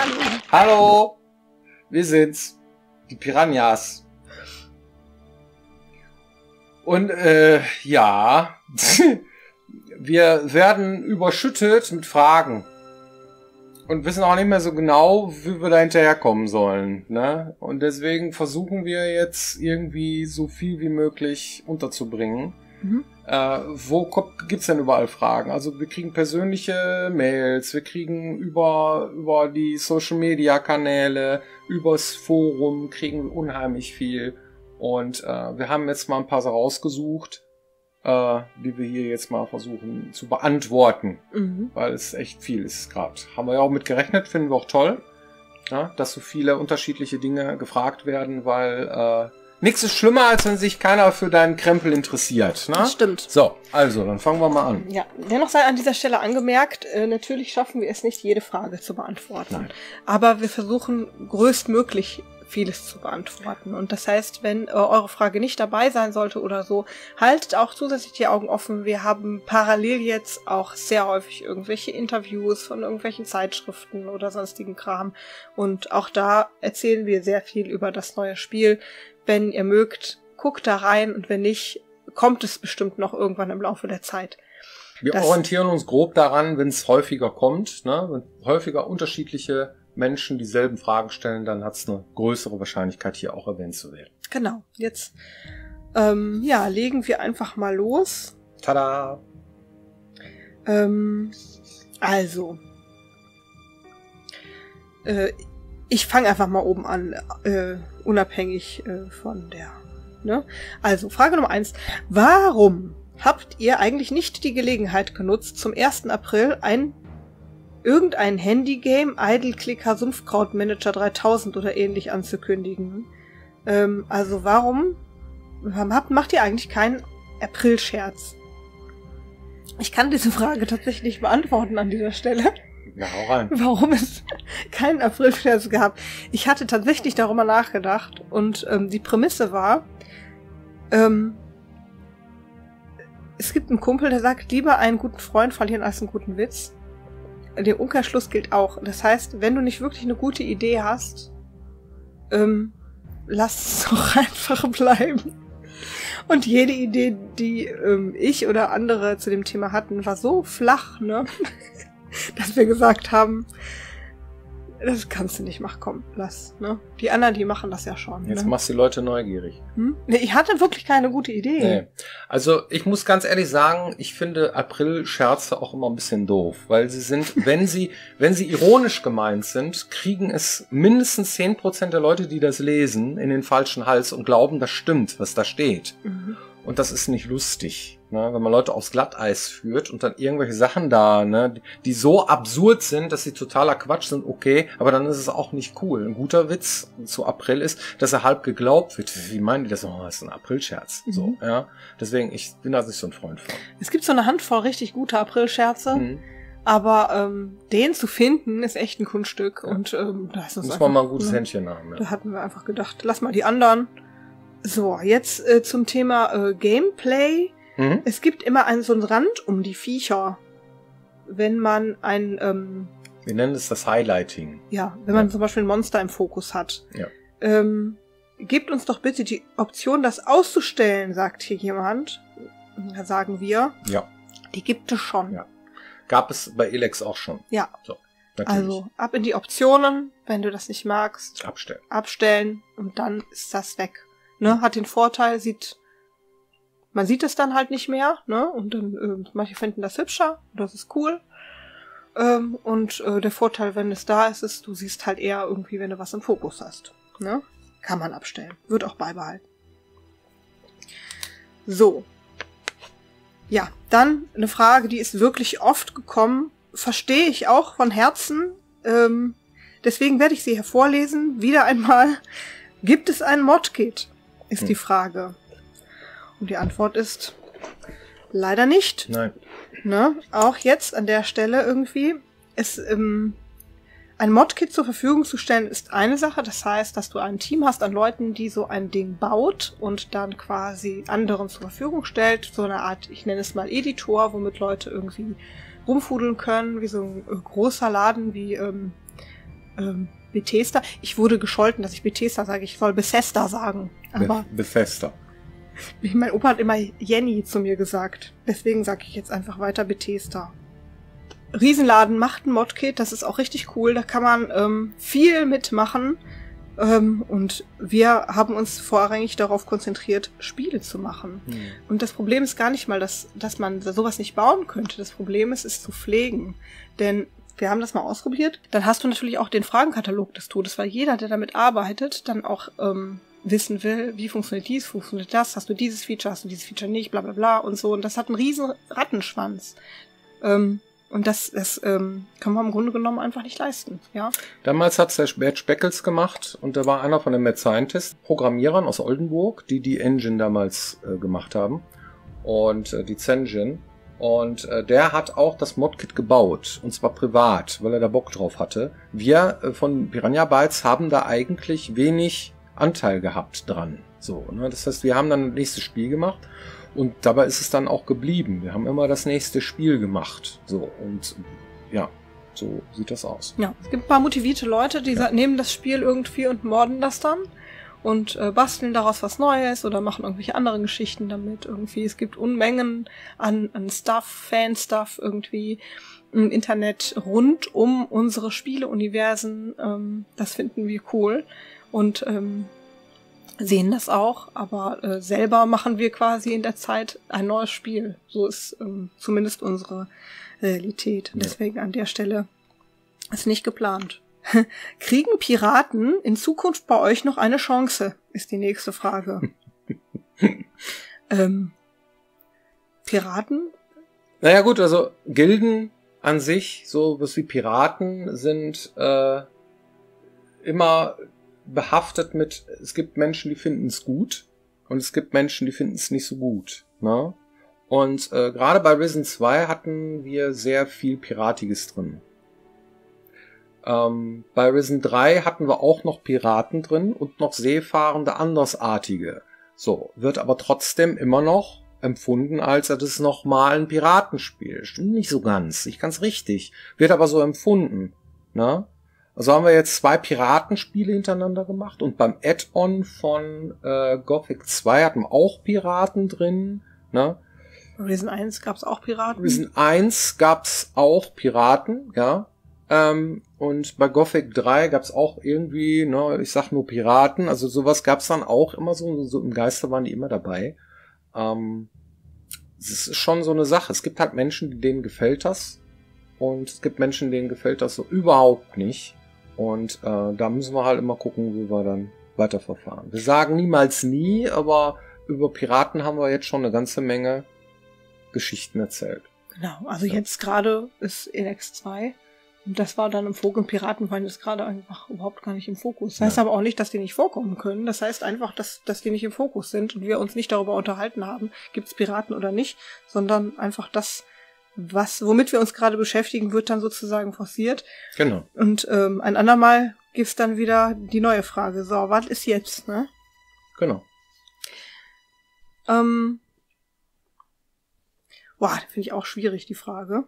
Hallo. Hallo, wir sind's, die Piranhas. Und ja, wir werden überschüttet mit Fragen und wissen auch nicht mehr so genau, wie wir da hinterherkommen sollen, ne? Und deswegen versuchen wir jetzt irgendwie so viel wie möglich unterzubringen. Wo gibt's denn überall Fragen? Also wir kriegen persönliche Mails, wir kriegen über die Social-Media-Kanäle, übers Forum kriegen wir unheimlich viel. Und wir haben jetzt mal ein paar so rausgesucht, die wir hier jetzt mal versuchen zu beantworten. Weil es echt viel ist gerade. Haben wir ja auch mit gerechnet, finden wir auch toll, ja, dass so viele unterschiedliche Dinge gefragt werden, weil nichts ist schlimmer, als wenn sich keiner für deinen Krempel interessiert. Ne? Das stimmt. So, also, dann fangen wir mal an. Ja, dennoch sei an dieser Stelle angemerkt, natürlich schaffen wir es nicht, jede Frage zu beantworten. Nein. Aber wir versuchen größtmöglich vieles zu beantworten. Und das heißt, wenn eure Frage nicht dabei sein sollte oder so, haltet auch zusätzlich die Augen offen. Wir haben parallel jetzt auch sehr häufig irgendwelche Interviews von irgendwelchen Zeitschriften oder sonstigen Kram. Und auch da erzählen wir sehr viel über das neue Spiel. Wenn ihr mögt, guckt da rein und wenn nicht, kommt es bestimmt noch irgendwann im Laufe der Zeit. Wir orientieren uns grob daran, wenn es häufiger kommt, ne? Wenn häufiger unterschiedliche Menschen dieselben Fragen stellen, dann hat es eine größere Wahrscheinlichkeit, hier auch erwähnt zu werden. Genau, jetzt legen wir einfach mal los. Tada! Ich fange einfach mal oben an, unabhängig von der. Ne? Also, Frage Nummer 1. Warum habt ihr eigentlich nicht die Gelegenheit genutzt, zum 1. April irgendein Handygame, Idle-Clicker, Sumpfkraut-Manager 3000 oder ähnlich anzukündigen? Also, warum macht ihr eigentlich keinen April-Scherz? Ich kann diese Frage tatsächlich nicht beantworten an dieser Stelle. Ja, hau rein. Warum es keinen April-Scherz gab. Ich hatte tatsächlich darüber nachgedacht und die Prämisse war, es gibt einen Kumpel, der sagt, lieber einen guten Freund verlieren als einen guten Witz. Der Umkehrschluss gilt auch. Das heißt, wenn du nicht wirklich eine gute Idee hast, lass es doch einfach bleiben. Und jede Idee, die ich oder andere zu dem Thema hatten, war so flach, ne? Dass wir gesagt haben, das kannst du nicht machen, komm, lass, ne? Die anderen, die machen das ja schon. Jetzt ne? machst du die Leute neugierig. Nee, ich hatte wirklich keine gute Idee. Nee. Also, ich muss ganz ehrlich sagen, ich finde April-Scherze auch immer ein bisschen doof, weil sie sind, wenn sie ironisch gemeint sind, kriegen es mindestens 10% der Leute, die das lesen, in den falschen Hals und glauben, das stimmt, was da steht. Und das ist nicht lustig, ne? Wenn man Leute aufs Glatteis führt und dann irgendwelche Sachen da, ne, die so absurd sind, dass sie totaler Quatsch sind, okay, aber dann ist es auch nicht cool. Ein guter Witz zu April ist, dass er halb geglaubt wird. Wie meinen die das? Oh, das ist ein Aprilscherz. So, ja. Deswegen, ich bin da nicht so ein Freund von. Es gibt so eine Handvoll richtig guter Aprilscherze, aber den zu finden ist echt ein Kunststück. Ja. Und da ist uns muss man mal ein gutes Händchen haben. Ja. Da hatten wir einfach gedacht, lass mal die anderen. So, jetzt zum Thema Gameplay. Es gibt immer so einen Rand um die Viecher, wenn man wir nennen es das Highlighting. Ja, wenn man zum Beispiel ein Monster im Fokus hat. Ja. Gebt uns doch bitte die Option, das auszustellen, sagt hier jemand. Da sagen wir. Ja. Die gibt es schon. Ja. Gab es bei Elex auch schon. Ja. So, natürlich. Also ab in die Optionen, wenn du das nicht magst. Abstellen und dann ist das weg. Ne, hat den Vorteil, man sieht es dann halt nicht mehr, ne? Und dann manche finden das hübscher, das ist cool. Und der Vorteil, wenn es da ist, ist, du siehst halt eher irgendwie, wenn du was im Fokus hast. Ne? Kann man abstellen. Wird auch beibehalten. So. Ja, dann eine Frage, die ist wirklich oft gekommen. Verstehe ich auch von Herzen. Deswegen werde ich sie hier vorlesen. Wieder einmal. Gibt es ein Modkit? Ist die Frage. Und die Antwort ist leider nicht. Nein. Ne? Auch jetzt an der Stelle irgendwie. Ein Modkit zur Verfügung zu stellen ist eine Sache. Das heißt, dass du ein Team hast an Leuten, die so ein Ding baut und dann quasi anderen zur Verfügung stellt. So eine Art, ich nenne es mal Editor, womit Leute irgendwie rumfudeln können, wie so ein großer Laden wie Bethesda. Ich wurde gescholten, dass ich Bethesda sage. Ich soll Bethesda sagen. Aber Bethesda. mein Opa hat immer Jenny zu mir gesagt. Deswegen sage ich jetzt einfach weiter Bethesda. Riesenladen macht ein Modkit. Das ist auch richtig cool. Da kann man viel mitmachen. Und wir haben uns vorrangig darauf konzentriert, Spiele zu machen. Und das Problem ist gar nicht mal, dass man sowas nicht bauen könnte. Das Problem ist, es zu pflegen. Denn wir haben das mal ausprobiert. Dann hast du natürlich auch den Fragenkatalog des Todes, weil jeder, der damit arbeitet, dann auch wissen will, wie funktioniert dies, funktioniert das, hast du dieses Feature nicht, bla bla bla und so. Und das hat einen riesen Rattenschwanz. Und das können wir im Grunde genommen einfach nicht leisten, ja. Damals hat's der Bert Speckels gemacht und da war einer von den Mad Scientist Programmierern aus Oldenburg, die Engine damals gemacht haben und die Zengen. Und der hat auch das Modkit gebaut, und zwar privat, weil er da Bock drauf hatte. Wir von Piranha Bytes haben da eigentlich wenig Anteil gehabt dran. So, ne? Das heißt, wir haben dann das nächste Spiel gemacht. Und dabei ist es dann auch geblieben. Wir haben immer das nächste Spiel gemacht. So, und ja, so sieht das aus. Ja, es gibt ein paar motivierte Leute, die nehmen das Spiel irgendwie und morden das dann und basteln daraus was Neues oder machen irgendwelche anderen Geschichten damit irgendwie. Es gibt Unmengen an Stuff, Fan-Stuff irgendwie im Internet rund um unsere Spieleuniversen. Das finden wir cool und sehen das auch, aber selber machen wir quasi in der Zeit ein neues Spiel. So ist zumindest unsere Realität. Ja. Deswegen an der Stelle ist nicht geplant. Kriegen Piraten in Zukunft bei euch noch eine Chance? Ist die nächste Frage. Piraten? Naja gut, also Gilden an sich, so was wie Piraten, sind immer behaftet mit, es gibt Menschen, die finden es gut und es gibt Menschen, die finden es nicht so gut. Ne? Und gerade bei Risen 2 hatten wir sehr viel Piratiges drin. Bei Risen 3 hatten wir auch noch Piraten drin und noch seefahrende Andersartige. So, wird aber trotzdem immer noch empfunden, als das ist nochmal ein Piratenspiel. Stimmt nicht so ganz, nicht ganz richtig. Wird aber so empfunden. Ne? Also haben wir jetzt 2 Piratenspiele hintereinander gemacht und beim Add-on von Gothic 2 hatten wir auch Piraten drin. Ne? Risen 1 gab's auch Piraten. Risen 1 gab's auch Piraten, ja. Und bei Gothic 3 gab's auch irgendwie, ne, ich sag nur Piraten, also sowas gab's dann auch immer so im Geiste waren die immer dabei. Es ist schon so eine Sache. Es gibt halt Menschen, denen gefällt das und es gibt Menschen, denen gefällt das so überhaupt nicht. Und da müssen wir halt immer gucken, wie wir dann weiterverfahren. Wir sagen niemals nie, aber über Piraten haben wir jetzt schon eine ganze Menge Geschichten erzählt. Genau, also jetzt gerade ist Elex 2 und das war dann im Fokus und Piraten waren jetzt gerade einfach überhaupt gar nicht im Fokus. Das heißt aber auch nicht, dass die nicht vorkommen können. Das heißt einfach, dass die nicht im Fokus sind und wir uns nicht darüber unterhalten haben, gibt es Piraten oder nicht, sondern einfach das, womit wir uns gerade beschäftigen, wird dann sozusagen forciert. Genau. Und ein andermal gibt's dann wieder die neue Frage. So, was ist jetzt, ne? Genau. Boah, finde ich auch schwierig, die Frage.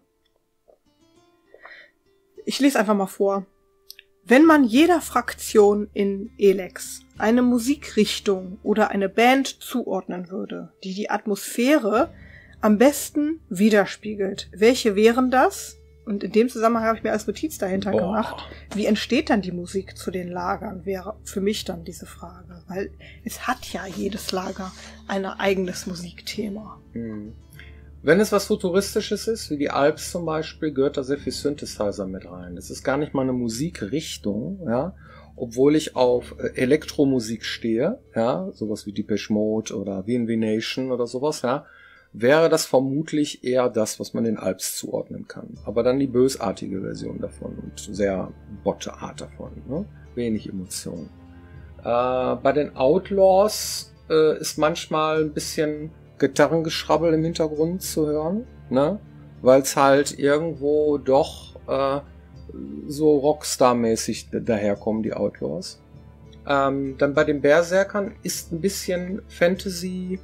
Ich lese einfach mal vor. Wenn man jeder Fraktion in Elex eine Musikrichtung oder eine Band zuordnen würde, die die Atmosphäre am besten widerspiegelt, welche wären das? Und in dem Zusammenhang habe ich mir als Notiz dahinter gemacht. Wie entsteht dann die Musik zu den Lagern, wäre für mich dann diese Frage. Weil es hat ja jedes Lager ein eigenes Musikthema. Mhm. Wenn es was Futuristisches ist, wie die Alps zum Beispiel, gehört da sehr viel Synthesizer mit rein. Das ist gar nicht mal eine Musikrichtung, ja, obwohl ich auf Elektromusik stehe, ja, sowas wie Depeche Mode oder VNV Nation oder sowas, ja, wäre das vermutlich eher das, was man den Alps zuordnen kann. Aber dann die bösartige Version davon und sehr botte Art davon, ne? Wenig Emotionen. Bei den Outlaws ist manchmal ein bisschen Gitarrengeschrabbel im Hintergrund zu hören, ne? Weil es halt irgendwo doch so Rockstar-mäßig daherkommen, die Outlaws. Dann bei den Berserkern ist ein bisschen Fantasy,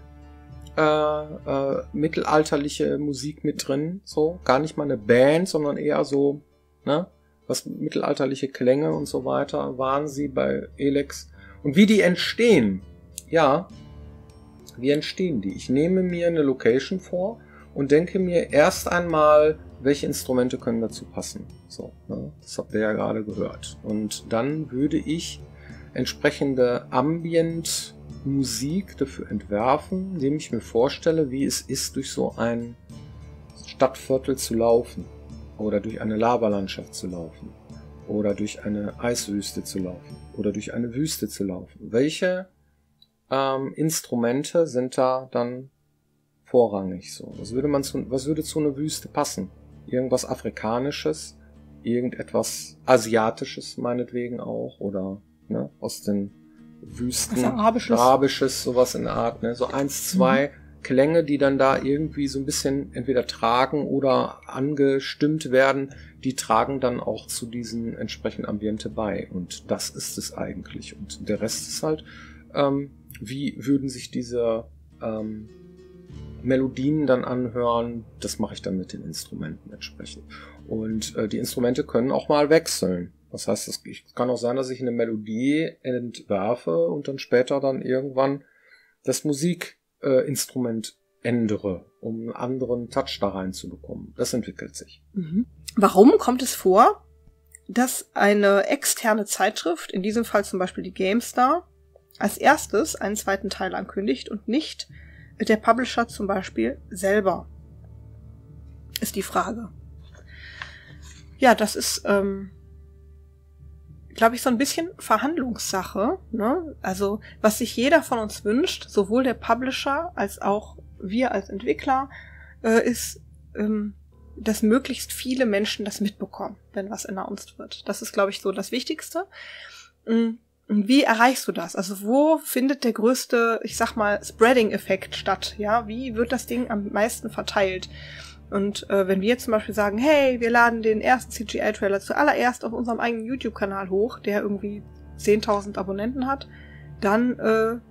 mittelalterliche Musik mit drin, so gar nicht mal eine Band, sondern eher so, ne? was mittelalterliche Klänge und so weiter waren sie bei Elex. Und wie die entstehen, ja, wie entstehen die? Ich nehme mir eine Location vor und denke mir erst einmal, welche Instrumente können dazu passen. So, ne? Das habt ihr ja gerade gehört. Und dann würde ich entsprechende Ambient-Musik dafür entwerfen, indem ich mir vorstelle, wie es ist, durch so ein Stadtviertel zu laufen oder durch eine Lavalandschaft zu laufen oder durch eine Eiswüste zu laufen oder durch eine Wüste zu laufen. Welche Instrumente sind da dann vorrangig so? Was würde zu einer Wüste passen? Irgendwas Afrikanisches, irgendetwas Asiatisches meinetwegen auch oder ne, aus den Wüsten, Arabisches, sowas in der Art, ne? So 1, 2 Klänge, die dann da irgendwie so ein bisschen entweder tragen oder angestimmt werden, die tragen dann auch zu diesem entsprechenden Ambiente bei. Und das ist es eigentlich. Und der Rest ist halt, wie würden sich diese Melodien dann anhören? Das mache ich dann mit den Instrumenten entsprechend. Und die Instrumente können auch mal wechseln. Das heißt, es kann auch sein, dass ich eine Melodie entwerfe und dann später dann irgendwann das Musikinstrument ändere, um einen anderen Touch da reinzubekommen. Das entwickelt sich. Warum kommt es vor, dass eine externe Zeitschrift, in diesem Fall zum Beispiel die GameStar, als erstes einen zweiten Teil ankündigt und nicht der Publisher zum Beispiel selber? Ist die Frage. Ja, das ist, glaube ich, so ein bisschen Verhandlungssache, ne? Also, was sich jeder von uns wünscht, sowohl der Publisher als auch wir als Entwickler, ist, dass möglichst viele Menschen das mitbekommen, wenn was announced wird. Das ist, glaube ich, so das Wichtigste. Wie erreichst du das? Also wo findet der größte, ich sag mal, Spreading-Effekt statt? Ja, wie wird das Ding am meisten verteilt? Und wenn wir jetzt zum Beispiel sagen, hey, wir laden den ersten CGI-Trailer zuallererst auf unserem eigenen YouTube-Kanal hoch, der irgendwie 10.000 Abonnenten hat, dann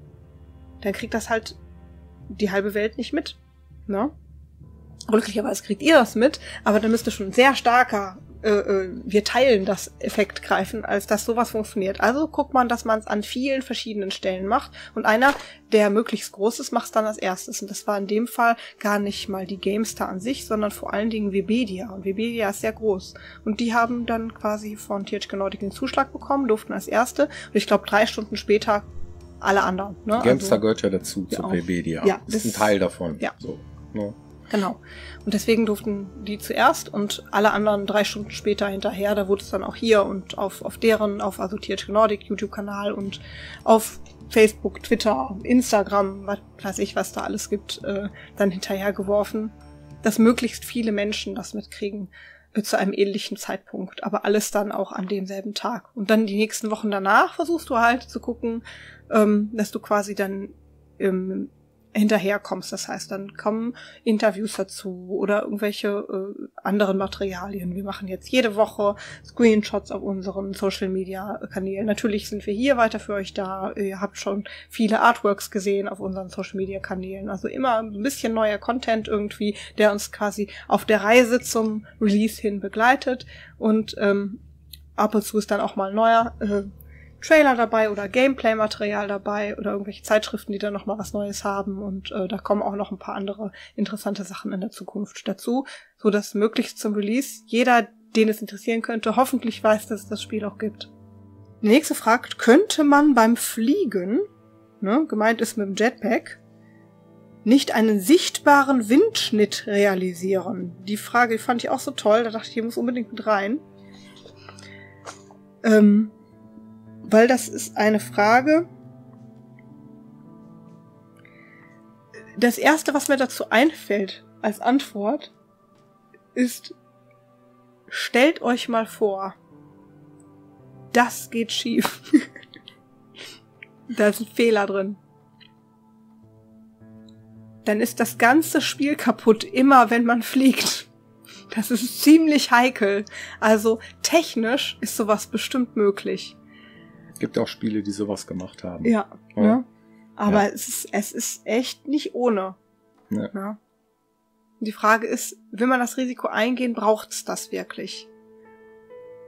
kriegt das halt die halbe Welt nicht mit. Ne? Glücklicherweise kriegt ihr das mit, aber da müsste schon ein sehr starker wir teilen das Effekt greifen, als dass sowas funktioniert. Also guckt man, dass man es an vielen verschiedenen Stellen macht und einer, der möglichst groß ist, macht es dann als erstes. Und das war in dem Fall gar nicht mal die GameStar an sich, sondern vor allen Dingen Webedia. Und Webedia ist sehr groß. Und die haben dann quasi von THQ Nordic den Zuschlag bekommen, durften als erste. Und ich glaube 3 Stunden später alle anderen. Ne? GameStar gehört ja dazu, zu Webedia. Ja, das ist ein Teil davon. Ja. So, ne? Genau. Und deswegen durften die zuerst und alle anderen 3 Stunden später hinterher. Da wurde es dann auch hier und auf also THQ Nordic YouTube-Kanal und auf Facebook, Twitter, Instagram, was weiß ich, was da alles gibt, dann hinterher geworfen, dass möglichst viele Menschen das mitkriegen zu einem ähnlichen Zeitpunkt, aber alles dann auch an demselben Tag. Und dann die nächsten Wochen danach versuchst du halt zu gucken, dass du quasi dann hinterherkommst. Das heißt, dann kommen Interviews dazu oder irgendwelche anderen Materialien. Wir machen jetzt jede Woche Screenshots auf unseren Social-Media-Kanälen. Natürlich sind wir hier weiter für euch da. Ihr habt schon viele Artworks gesehen auf unseren Social-Media-Kanälen. Also immer ein bisschen neuer Content irgendwie, der uns quasi auf der Reise zum Release hin begleitet. Und ab und zu ist dann auch mal neuer Trailer dabei oder Gameplay-Material dabei oder irgendwelche Zeitschriften, die dann nochmal was Neues haben und da kommen auch noch ein paar andere interessante Sachen in der Zukunft dazu, so dass möglichst zum Release jeder, den es interessieren könnte, hoffentlich weiß, dass es das Spiel auch gibt. Die nächste fragt, könnte man beim Fliegen, ne, gemeint ist mit dem Jetpack, nicht einen sichtbaren Windschnitt realisieren? Die Frage, die fand ich auch so toll, da dachte ich, hier muss unbedingt mit rein. Weil das ist eine Frage. Das Erste, was mir dazu einfällt als Antwort, ist, stellt euch mal vor, das geht schief. Da ist ein Fehler drin. Dann ist das ganze Spiel kaputt, immer wenn man fliegt. Das ist ziemlich heikel. Also technisch ist sowas bestimmt möglich. Gibt auch Spiele, die sowas gemacht haben. Ja, ne? Aber es ist echt nicht ohne. Ja. Ne? Die Frage ist, will man das Risiko eingehen, braucht's das wirklich?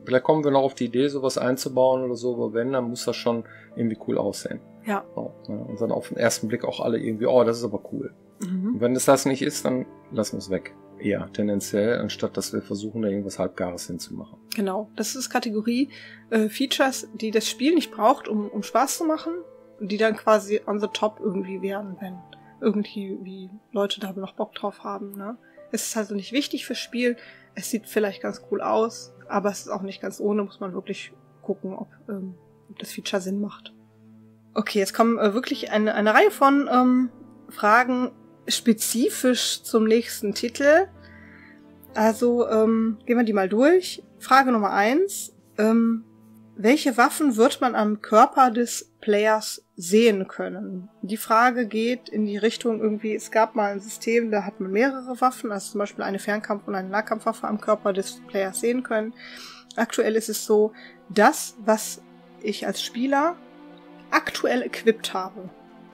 Vielleicht kommen wir noch auf die Idee, sowas einzubauen oder so, aber wenn, dann muss das schon irgendwie cool aussehen. Ja. So, ne? Und dann auf den ersten Blick auch alle irgendwie, oh, das ist aber cool. Mhm. Und wenn es das nicht ist, dann lassen wir es weg. Eher tendenziell, anstatt dass wir versuchen, da irgendwas Halbgares hinzumachen. Genau, das ist Kategorie Features, die das Spiel nicht braucht, um Spaß zu machen, die dann quasi on the top irgendwie wären, wenn irgendwie Leute da noch Bock drauf haben. Ne? Es ist also nicht wichtig fürs Spiel, es sieht vielleicht ganz cool aus, aber es ist auch nicht ganz ohne, muss man wirklich gucken, ob das Feature Sinn macht. Okay, jetzt kommen wirklich eine Reihe von Fragen spezifisch zum nächsten Titel. Also gehen wir die mal durch. Frage Nummer 1. Welche Waffen wird man am Körper des Players sehen können? Die Frage geht in die Richtung irgendwie, es gab mal ein System, da hat man mehrere Waffen, also zum Beispiel eine Fernkampf- und eine Nahkampfwaffe am Körper des Players sehen können. Aktuell ist es so, das, was ich als Spieler aktuell equipped habe.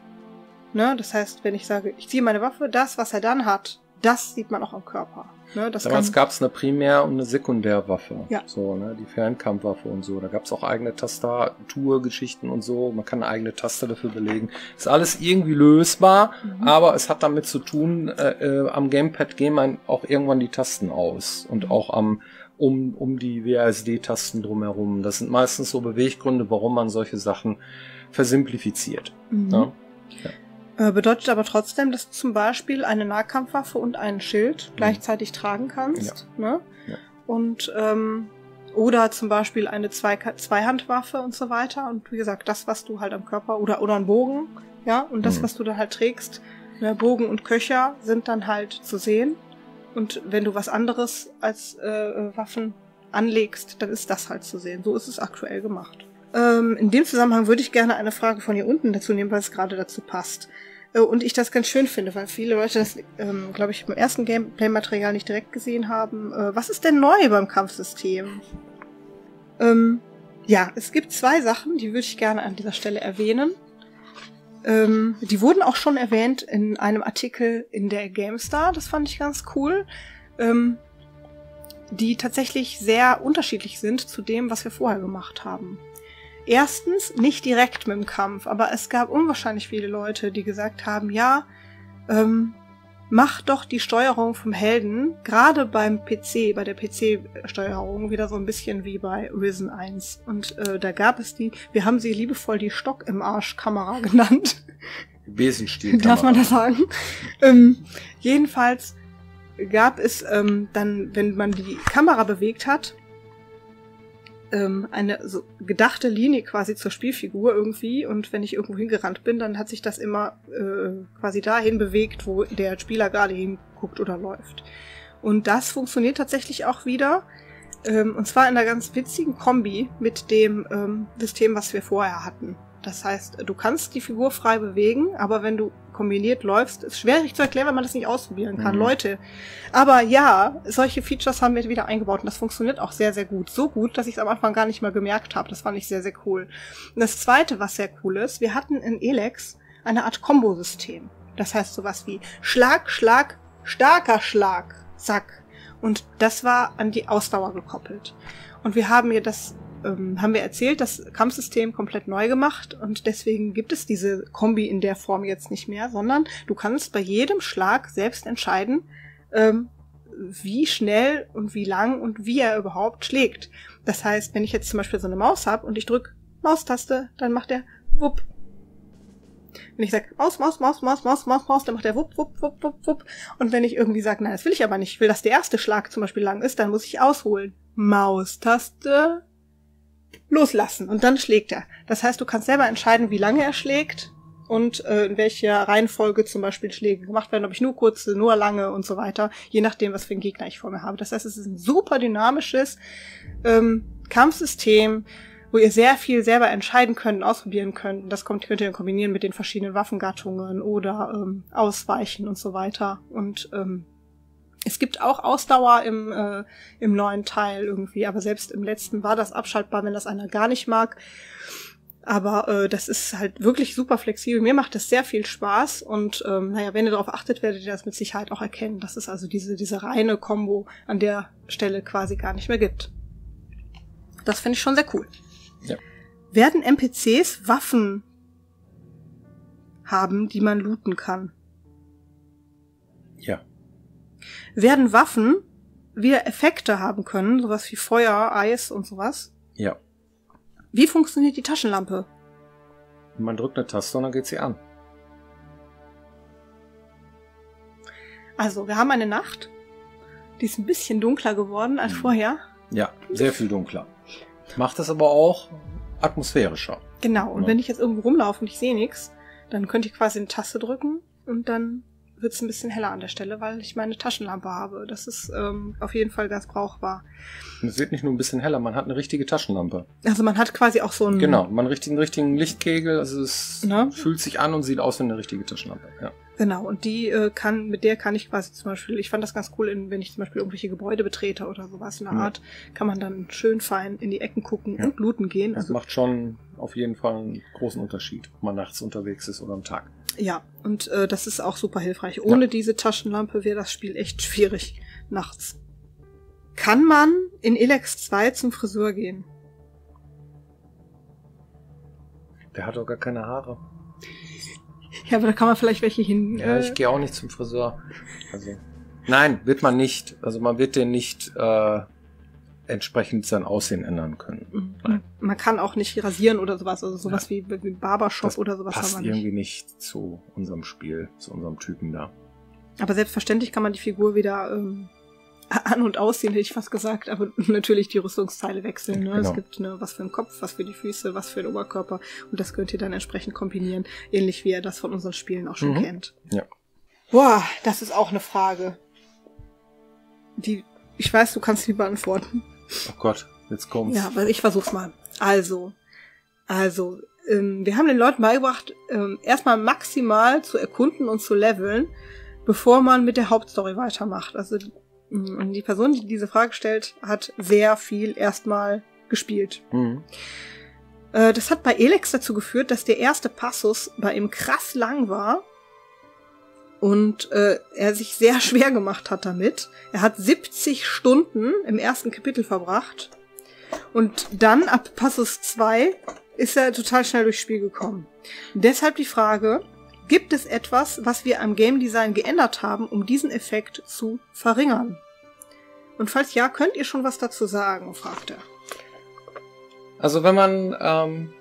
Ne? Das heißt, wenn ich sage, ich ziehe meine Waffe, das, was er dann hat, das sieht man auch am Körper. Ne? Damals gab es eine Primär- und eine Sekundärwaffe. Ja. So, ne? Die Fernkampfwaffe und so. Da gab es auch eigene Tastaturgeschichten und so. Man kann eine eigene Taste dafür belegen. Ist alles irgendwie lösbar, aber es hat damit zu tun, am Gamepad gehen man auch irgendwann die Tasten aus. Und auch um die WASD-Tasten drumherum. Das sind meistens so Beweggründe, warum man solche Sachen versimplifiziert. Ne? Ja. Bedeutet aber trotzdem, dass du zum Beispiel eine Nahkampfwaffe und einen Schild gleichzeitig tragen kannst. Ja. Ne? Ja. Und oder zum Beispiel eine Zweihandwaffe und so weiter. Und wie gesagt, das, was du halt am Körper oder ein Bogen, ja, und das, was du da halt trägst, ne, Bogen und Köcher sind dann halt zu sehen. Und wenn du was anderes als Waffen anlegst, dann ist das halt zu sehen. So ist es aktuell gemacht. In dem Zusammenhang würde ich gerne eine Frage von hier unten dazu nehmen, weil es gerade dazu passt. Und ich das ganz schön finde, weil viele Leute das, glaube ich, beim ersten Gameplay-Material nicht direkt gesehen haben. Was ist denn neu beim Kampfsystem? Ja, es gibt 2 Sachen, die würde ich gerne an dieser Stelle erwähnen. Die wurden auch schon erwähnt in einem Artikel in der GameStar, das fand ich ganz cool. Die tatsächlich sehr unterschiedlich sind zu dem, was wir vorher gemacht haben. Erstens, nicht direkt mit dem Kampf, aber es gab unwahrscheinlich viele Leute, die gesagt haben, ja, mach doch die Steuerung vom Helden, gerade beim PC, bei der PC-Steuerung, wieder so ein bisschen wie bei Risen 1. Und da gab es wir haben sie liebevoll die Stock-im-Arsch-Kamera genannt. Besenstiel-Kamera. Darf man das sagen? Jedenfalls gab es dann, wenn man die Kamera bewegt hat, eine so gedachte Linie quasi zur Spielfigur irgendwie, und wenn ich irgendwo hingerannt bin, dann hat sich das immer quasi dahin bewegt, wo der Spieler gerade hinguckt oder läuft. Und das funktioniert tatsächlich auch wieder, und zwar in einer ganz witzigen Kombi mit dem System, was wir vorher hatten. Das heißt, du kannst die Figur frei bewegen, aber wenn du kombiniert läufst, ist schwierig zu erklären, wenn man das nicht ausprobieren kann, Leute. Aber ja, solche Features haben wir wieder eingebaut und das funktioniert auch sehr, sehr gut. So gut, dass ich es am Anfang gar nicht mal gemerkt habe. Das fand ich sehr, sehr cool. Und das Zweite, was sehr cool ist, wir hatten in Elex eine Art Kombosystem. Das heißt sowas wie Schlag, Schlag, starker Schlag, zack. Und das war an die Ausdauer gekoppelt. Und wir haben erzählt, das Kampfsystem komplett neu gemacht und deswegen gibt es diese Kombi in der Form jetzt nicht mehr, sondern du kannst bei jedem Schlag selbst entscheiden, wie schnell und wie lang und wie er überhaupt schlägt. Das heißt, wenn ich jetzt zum Beispiel so eine Maus habe und ich drücke Maustaste, dann macht er wupp. Wenn ich sage Maus, Maus, Maus, Maus, Maus, Maus, Maus, dann macht er wupp, wupp, wupp, wupp, wupp. Und wenn ich irgendwie sage, nein, das will ich aber nicht, ich will, dass der erste Schlag zum Beispiel lang ist, dann muss ich ausholen. Maustaste, loslassen und dann schlägt er. Das heißt, du kannst selber entscheiden, wie lange er schlägt und in welcher Reihenfolge zum Beispiel Schläge gemacht werden, ob ich nur kurze, nur lange und so weiter, je nachdem, was für einen Gegner ich vor mir habe. Das heißt, es ist ein super dynamisches Kampfsystem, wo ihr sehr viel selber entscheiden könnt und ausprobieren könnt. Das könnt ihr dann kombinieren mit den verschiedenen Waffengattungen oder Ausweichen und so weiter. Und es gibt auch Ausdauer im neuen Teil irgendwie, aber selbst im letzten war das abschaltbar, wenn das einer gar nicht mag. Aber das ist halt wirklich super flexibel. Mir macht das sehr viel Spaß und wenn ihr darauf achtet, werdet ihr das mit Sicherheit auch erkennen, dass es also diese reine Kombo an der Stelle quasi gar nicht mehr gibt. Das finde ich schon sehr cool. Ja. Werden NPCs Waffen haben, die man looten kann? Ja. Werden Waffen wieder Effekte haben können, sowas wie Feuer, Eis und sowas? Ja. Wie funktioniert die Taschenlampe? Man drückt eine Taste und dann geht sie an. Also, wir haben eine Nacht, die ist ein bisschen dunkler geworden als vorher. Ja, sehr viel dunkler. Macht es aber auch atmosphärischer. Genau, und wenn ich jetzt irgendwo rumlaufe und ich sehe nichts, dann könnte ich quasi eine Taste drücken und dann wird es ein bisschen heller an der Stelle, weil ich meine Taschenlampe habe. Das ist auf jeden Fall ganz brauchbar. Und es wird nicht nur ein bisschen heller, man hat eine richtige Taschenlampe. Also man hat quasi auch so einen... Genau, man hat einen richtigen Lichtkegel, also es fühlt sich an und sieht aus wie eine richtige Taschenlampe. Ja. Genau, und mit der kann ich quasi zum Beispiel, ich fand das ganz cool, wenn ich zum Beispiel irgendwelche Gebäude betrete oder sowas in der Art, kann man dann schön fein in die Ecken gucken und looten gehen. Das macht schon auf jeden Fall einen großen Unterschied, ob man nachts unterwegs ist oder am Tag. Ja, und das ist auch super hilfreich. Ohne diese Taschenlampe wäre das Spiel echt schwierig nachts. Kann man in Elex 2 zum Friseur gehen? Der hat doch gar keine Haare. Ja, aber da kann man vielleicht welche hin... Ja, ich gehe auch nicht zum Friseur. Also, nein, wird man nicht. Also man wird den nicht entsprechend sein Aussehen ändern können. Nein. Man kann auch nicht rasieren oder sowas. Also sowas wie Barbershop das oder sowas. passt irgendwie nicht zu unserem Spiel, zu unserem Typen da. Aber selbstverständlich kann man die Figur wieder an- und ausziehen, hätte ich fast gesagt. Aber natürlich die Rüstungsteile wechseln. Ne? Genau. Es gibt was für den Kopf, was für die Füße, was für den Oberkörper. Und das könnt ihr dann entsprechend kombinieren. Ähnlich wie ihr das von unseren Spielen auch schon kennt. Ja. Boah, das ist auch eine Frage. Ich weiß, du kannst sie beantworten. Oh Gott, jetzt kommt's. Ja, aber ich versuch's mal. Also, wir haben den Leuten beigebracht, erstmal maximal zu erkunden und zu leveln, bevor man mit der Hauptstory weitermacht. Also, die Person, die diese Frage stellt, hat sehr viel erstmal gespielt. Mhm. Das hat bei Elex dazu geführt, dass der erste Passus bei ihm krass lang war und er sich sehr schwer gemacht hat damit. Er hat 70 Stunden im ersten Kapitel verbracht und dann ab Passus 2 ist er total schnell durchs Spiel gekommen. Deshalb die Frage, gibt es etwas, was wir am Game Design geändert haben, um diesen Effekt zu verringern? Und falls ja, könnt ihr schon was dazu sagen, fragt er. Also wenn man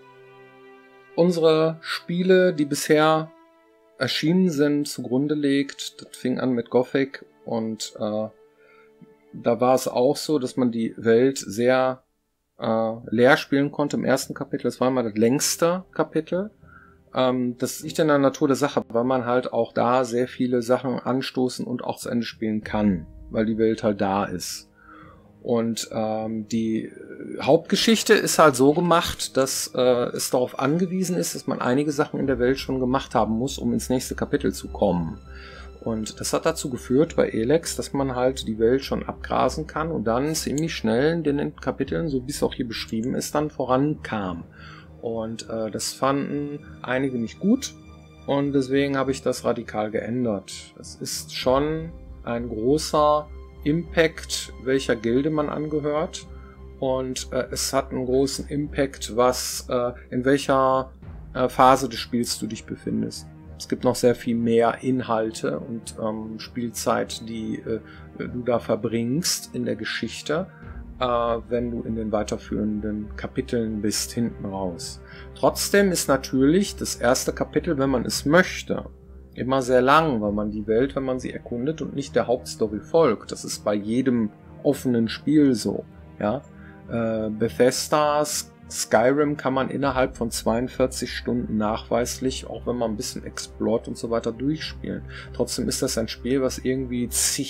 unsere Spiele, die bisher erschienen sind, zugrunde legt, das fing an mit Gothic und da war es auch so, dass man die Welt sehr leer spielen konnte im ersten Kapitel. Das war immer das längste Kapitel. Das liegt in der Natur der Sache, weil man halt auch da sehr viele Sachen anstoßen und auch zu Ende spielen kann, weil die Welt halt da ist. Und die Hauptgeschichte ist halt so gemacht, dass es darauf angewiesen ist, dass man einige Sachen in der Welt schon gemacht haben muss, um ins nächste Kapitel zu kommen. Und das hat dazu geführt bei Elex, dass man halt die Welt schon abgrasen kann und dann ziemlich schnell in den Kapiteln, so wie es auch hier beschrieben ist, dann vorankam. Und das fanden einige nicht gut und deswegen habe ich das radikal geändert. Es ist schon ein großer Impact, welcher Gilde man angehört und es hat einen großen Impact, in welcher Phase des Spiels du dich befindest. Es gibt noch sehr viel mehr Inhalte und Spielzeit, die du da verbringst in der Geschichte, wenn du in den weiterführenden Kapiteln bist, hinten raus. Trotzdem ist natürlich das erste Kapitel, wenn man es möchte, immer sehr lang, weil man die Welt, wenn man sie erkundet und nicht der Hauptstory folgt. Das ist bei jedem offenen Spiel so. Ja? Bethesdas Skyrim kann man innerhalb von 42 Stunden nachweislich, auch wenn man ein bisschen explort und so weiter, durchspielen. Trotzdem ist das ein Spiel, was irgendwie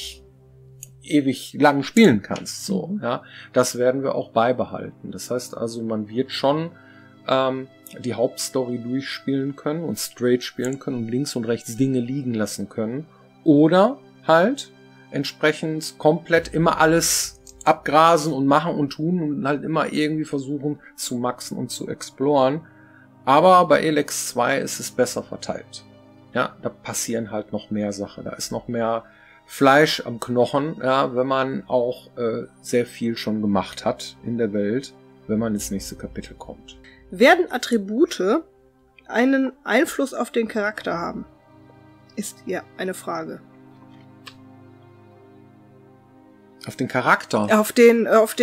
ewig lang spielen kannst. So, ja, das werden wir auch beibehalten. Das heißt also, man wird schon die Hauptstory durchspielen können und straight spielen können und links und rechts Dinge liegen lassen können. Oder halt entsprechend komplett immer alles abgrasen und machen und tun und halt immer irgendwie versuchen zu maxen und zu exploren. Aber bei Elex 2 ist es besser verteilt. Ja, da passieren halt noch mehr Sachen. Da ist noch mehr Fleisch am Knochen, ja, wenn man auch sehr viel schon gemacht hat in der Welt. wenn man ins nächste Kapitel kommt. Werden Attribute einen Einfluss auf den Charakter haben? Ist hier eine Frage. Auf den Charakter? Auf den,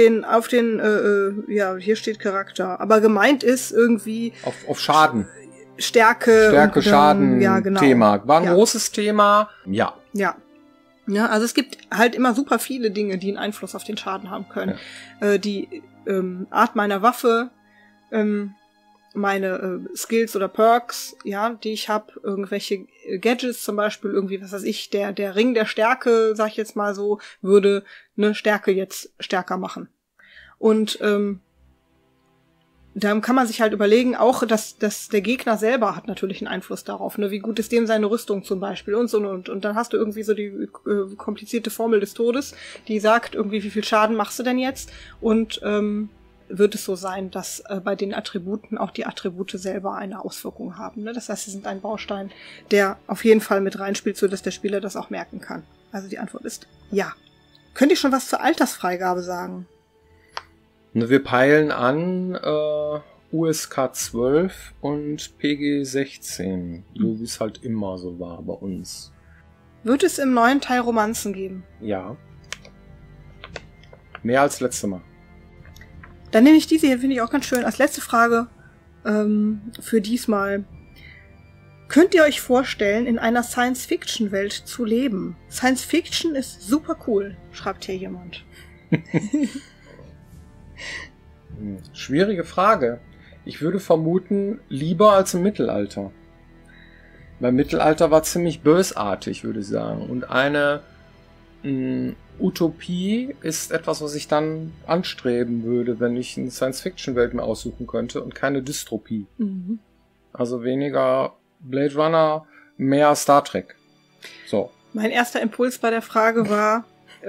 ja, hier steht Charakter. Aber gemeint ist irgendwie... Auf Schaden. Stärke, Schaden, ja, genau. Thema. War ein großes Thema, ja. Ja. Ja, also es gibt halt immer super viele Dinge, die einen Einfluss auf den Schaden haben können. Ja. Die Art meiner Waffe, meine Skills oder Perks, ja, die ich habe, irgendwelche Gadgets zum Beispiel, irgendwie, was weiß ich, der Ring der Stärke, sag ich jetzt mal so, würde eine Stärke jetzt stärker machen. Und dann kann man sich halt überlegen, auch, dass der Gegner selber hat natürlich einen Einfluss darauf, ne? Wie gut ist dem seine Rüstung zum Beispiel und so und. Und dann hast du irgendwie so die komplizierte Formel des Todes, die sagt irgendwie, wie viel Schaden machst du denn jetzt? Und wird es so sein, dass bei den Attributen auch die Attribute selber eine Auswirkung haben, ne? Das heißt, sie sind ein Baustein, der auf jeden Fall mit reinspielt, so dass der Spieler das auch merken kann. Also die Antwort ist ja. Könnt ihr schon was zur Altersfreigabe sagen? Wir peilen an USK 12 und PG 16, so wie es halt immer so war bei uns. Wird es im neuen Teil Romanzen geben? Ja. Mehr als letztes Mal. Dann nehme ich diese hier, finde ich auch ganz schön, als letzte Frage für diesmal. Könnt ihr euch vorstellen, in einer Science-Fiction-Welt zu leben? Science-Fiction ist super cool, schreibt hier jemand. Schwierige Frage. Ich würde vermuten, lieber als im Mittelalter. Weil Mittelalter war ziemlich bösartig, würde ich sagen. Und eine Utopie ist etwas, was ich dann anstreben würde, wenn ich eine Science-Fiction-Welt mir aussuchen könnte und keine Dystopie. Mhm. Also weniger Blade Runner, mehr Star Trek. So. Mein erster Impuls bei der Frage war,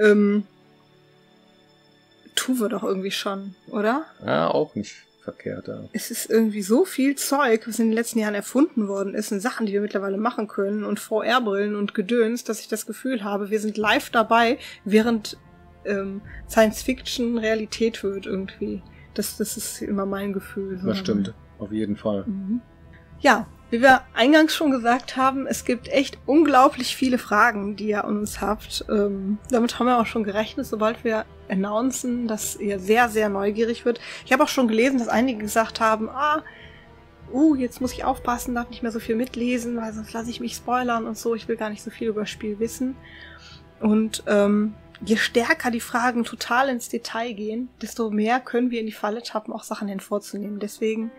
tun wir doch irgendwie schon, oder? Ja, auch nicht verkehrt. Ja. Es ist irgendwie so viel Zeug, was in den letzten Jahren erfunden worden ist, und Sachen, die wir mittlerweile machen können, und VR-Brillen und Gedöns, dass ich das Gefühl habe, wir sind live dabei, während Science-Fiction Realität wird irgendwie. Das ist immer mein Gefühl. Das stimmt, auf jeden Fall. Mhm. Ja, wie wir eingangs schon gesagt haben, es gibt echt unglaublich viele Fragen, die ihr an uns habt. Damit haben wir auch schon gerechnet, sobald wir announcen, dass ihr sehr, sehr neugierig wird. Ich habe auch schon gelesen, dass einige gesagt haben, jetzt muss ich aufpassen, darf nicht mehr so viel mitlesen, weil sonst lasse ich mich spoilern und so. Ich will gar nicht so viel über das Spiel wissen. Und je stärker die Fragen total ins Detail gehen, desto mehr können wir in die Falle tappen, auch Sachen hervorzunehmen. Deswegen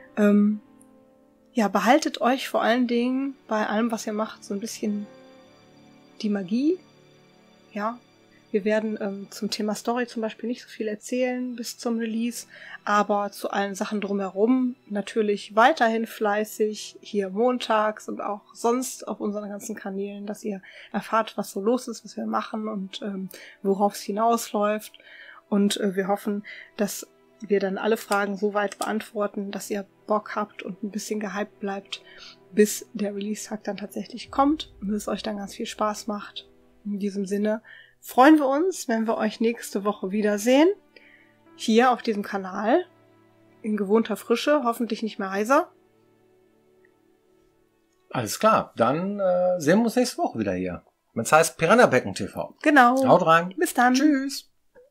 behaltet euch vor allen Dingen bei allem, was ihr macht, so ein bisschen die Magie. Ja, wir werden zum Thema Story zum Beispiel nicht so viel erzählen bis zum Release, aber zu allen Sachen drumherum natürlich weiterhin fleißig, hier montags und auch sonst auf unseren ganzen Kanälen, dass ihr erfahrt, was so los ist, was wir machen und worauf es hinausläuft. Und wir hoffen, dass wir dann alle Fragen so weit beantworten, dass ihr Bock habt und ein bisschen gehypt bleibt, bis der Release-Tag dann tatsächlich kommt und es euch dann ganz viel Spaß macht. In diesem Sinne freuen wir uns, wenn wir euch nächste Woche wiedersehen. Hier auf diesem Kanal. In gewohnter Frische, hoffentlich nicht mehr heiser. Alles klar, dann sehen wir uns nächste Woche wieder hier. Das heißt Piranha Becken TV. Genau. Haut rein. Bis dann. Tschüss.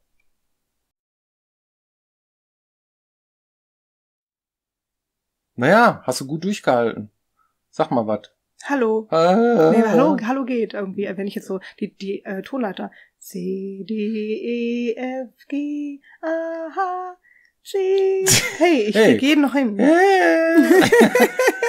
Naja, hast du gut durchgehalten. Sag mal was. Hallo. Nee, hallo geht irgendwie, wenn ich jetzt so die Tonleiter C, D, E, F, G, A, H, G. Hey, ich krieg jeden noch hin.